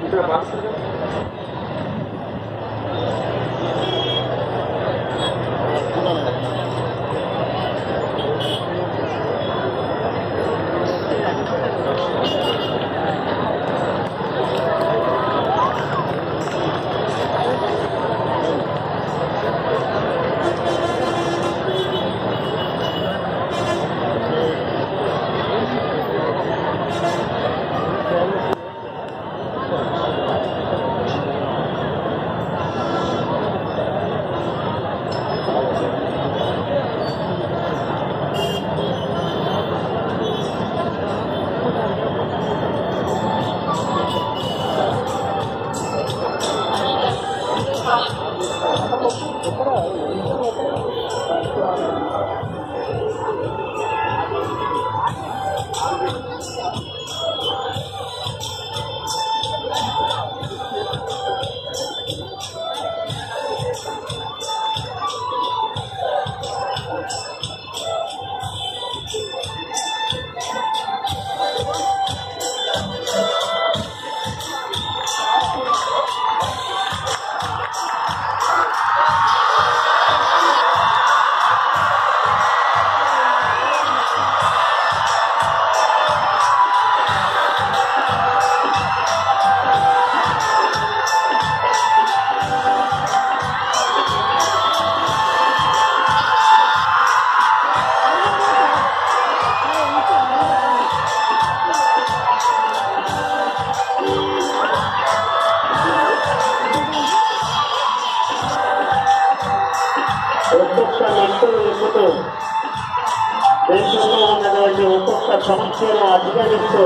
దేశంలో ఉన్నటువంటి ఒక్కొక్క సమస్యను అధిగమిస్తూ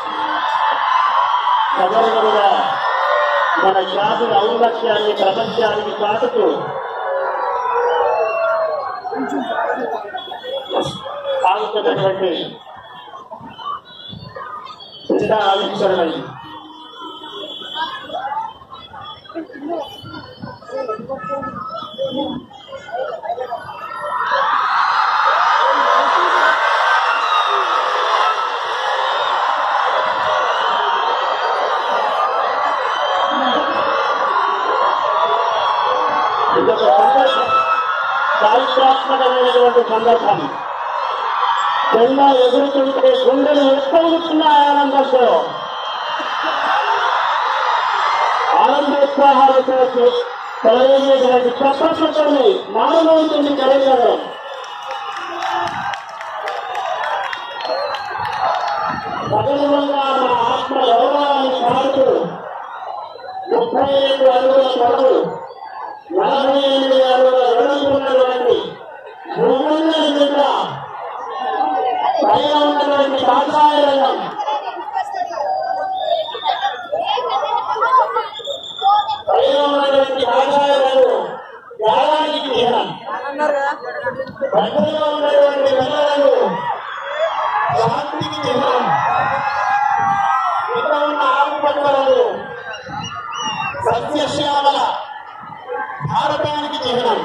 సగర్వంగా మన జాతుల ఔన్నత్యాన్ని ప్రపంచానికి చాటుతూ సాగుతున్నటువంటి క్రీడా ఆవిష్కరణలు ఇదొక సందర్భం, చారిత్రాత్మకమైనటువంటి సందర్భం. జెండా ఎగురుతుంటే గుండెలు ఉప్పొంగుతున్న ఆనందంతో ఆనందోత్సాహాలతో చెలరేగేటువంటి చప్పట్లతోని మానవుతుంది తెలంగాణ. సగర్వంగా మన ఆత్మ గౌరవాన్ని సాగుతూ 32 అడుగుల పొడవు 48 అడుగుల వెడల్పున్నటువంటి భూముల మీద పైన ఉన్నటువంటి కాషాయ రంగం పైన ఉన్నటువంటి కాషాయ రంగం త్యాగానికి చిహ్నం, మధ్యలో ఉన్నటువంటి రంగు శాంతికి చిహ్నం, ఇక్కడ ఉన్న ఆకుపచ్చ రంగు సత్యశ్యామల భారతానికి చిహ్నం.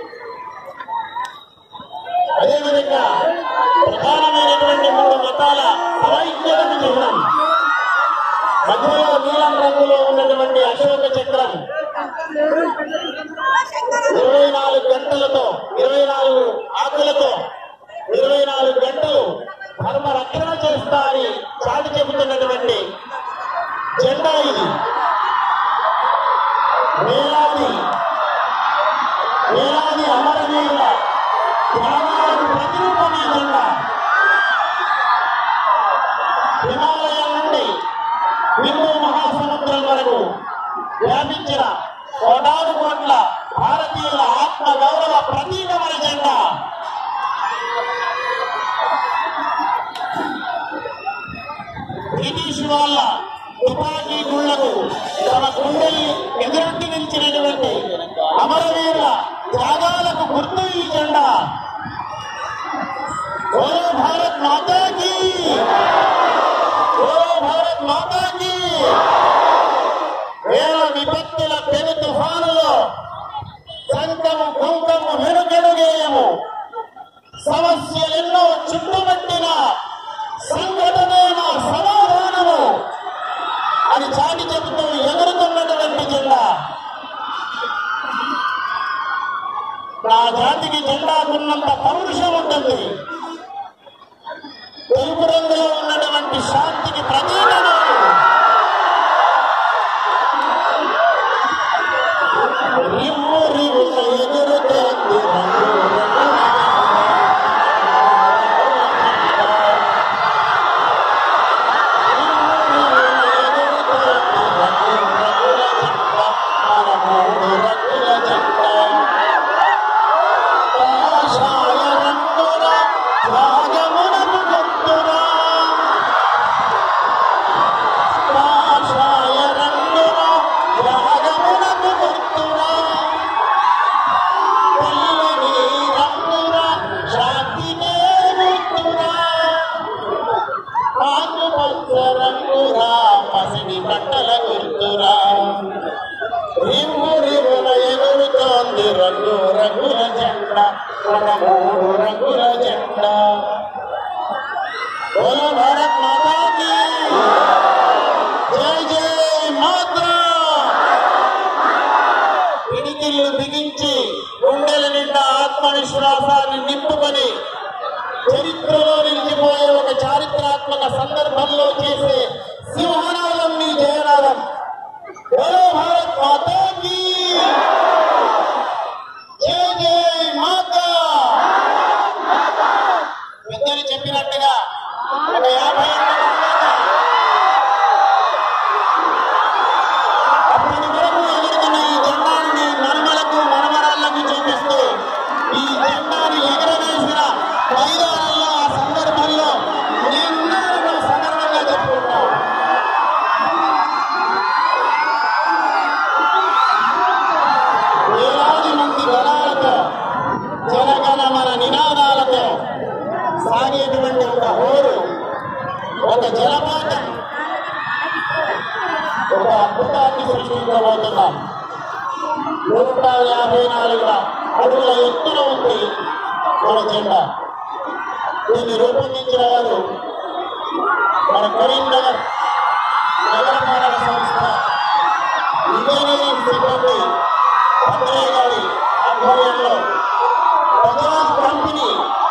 అదేవిధంగా ప్రధానమైనటువంటి 3 మతాల సమైక్యతకు చిహ్నం. మధ్యలో నీలం రంగులో ఉన్నటువంటి అశోక చక్రం 24 గంటలతో 24 ఆకులతో 24 గంటలు ధర్మ రక్షణ చేస్తా అని చాటి చెబుతున్నటువంటి జెండా ఇది. వేలాది అమరవీరుల త్యాగాలకు ప్రతిరూపమే జెండా. హిమాలయం నుండి హిందూ మహాసముద్రం వరకు వ్యాపించిన కోటాను కోట్ల భారతీయుల ఆత్మ గౌరవ ప్రతీకమైన జెండా. బ్రిటిష్ వాళ్ళ తుపాకీ గుళ్లకు తమ గుండెల్ని ఎదురొట్టి నిలిచినటువంటి అమరవీరుల త్యాగాలకు గుర్తు ఈ జెండా. బోలో భారత్ మాతాకి, బోలో భారత్ మాతాకి. వేల విపత్తుల పెను తుఫానులో సంకము కుంకము వెనుకెడుగేయము, సమస్యలెన్నో చుట్టుముట్టిన సంఘటనే మా సమాధానము అని చాటి చెబుతూ శాంతికి ప్రతీకను రివ్వురివ్వున ఎగురుతోంది పసిడి బట్టల గుర్తురా రివ్వురివ్వున ఎగురుతోంది రంగు రంగుల జెండా మన 3 రంగుల జెండా బోలో భారత్ మాతా కీ జై జై మాతా. పిడికిళ్ళు బిగించి గుండెల నిండా ఆత్మవిశ్వాసాన్ని నింపుకొని చరిత్రలో నిలిచిపోయే ఒక చారిత్రాత్మక సందర్భంలో చేసే సింహనాదం మీ జయనాదం. బోలో భారత్ మాతా కీ జై జై మాతా. పెద్దలు చెప్పినట్టుగా ఒక 50 అప్పటి వరకు ఎగురుతున్న ఈ జెండాన్ని మనమలకు మనమరాళ్లకు చూపిస్తూ ఈ జెండాను ఎగరవేసిన మైదానంలో ఆ సందర్భంలో ఎన్నో సందర్భంగా చెప్పుకుంటాం. వేలాది మంది గణాలతో జనగణమన నినాదాలతో సాగేటువంటి ఒక హోరు, ఒక జలపాతం, ఒక అద్భుతాన్ని సృష్టించబోతున్నాం. 154 అడుగుల ఎత్తున ఉంది మన జెండా. దీన్ని రూపొందించిన వారు మన కరీంనగర్ నగరపాలక సంస్థ ఇంజనీరింగ్ సిబ్బంది భద్రయ్య గారి ఆధ్వర్యంలో బజాజ్ కంపెనీ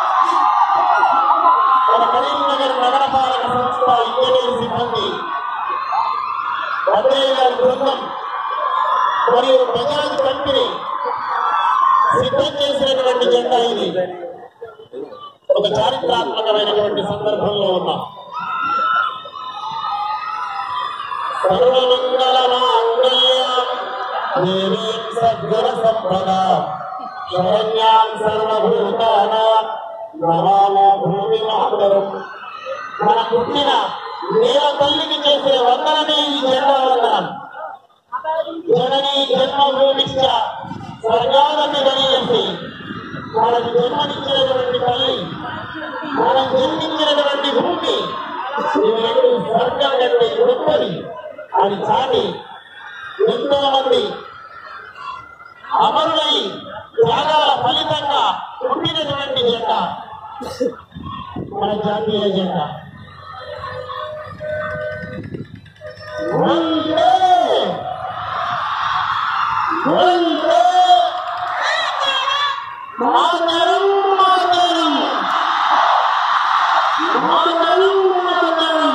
మన కరీంనగర్ నగరపాలక సంస్థ ఇంజనీరింగ్ సిబ్బంది భద్రయ్య గారి బృందం మరియు బజాజ్ కంపెనీ సిద్ధం చేసినటువంటి జెండా ఇది. ఒక చారిత్రాత్మకమైనటువంటి సందర్భంలో ఉన్నాం. సర్వమంగళ మాంగళ్యాం దేవీం సద్గుణ సంపదాం శరణ్యాం సర్వభూతానాం నమామో భూమి మాతరం. మన పుట్టిన నేల తల్లికి చేసే వందనమే ఈ జెండా వందనం. జననీ జన్మభూమిశ్చ స్వర్గాదపి గణీయసి. మనకు జన్మనిచ్చినటువంటి తల్లి, మనం జన్మించినటువంటి భూమి, ఇవి రెండు స్వర్గం కంటే గొప్పది అని చాటి ఎంతో మంది అమరులై త్యాగాల ఫలితంగా పుట్టినటువంటి జెండా మన జాతీయ జెండా. వందే వందే మాతరం మాతరం మాతరం మాతరం.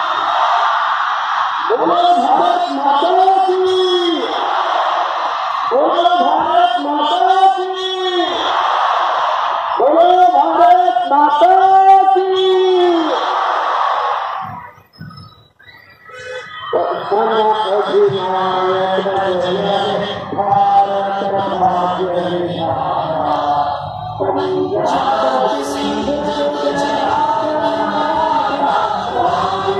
బోలో భారత్ మాతా కీ బోలో భారత్ మాతా కీ బోలో భారత్ మాతా కీ. Jai Singh Jai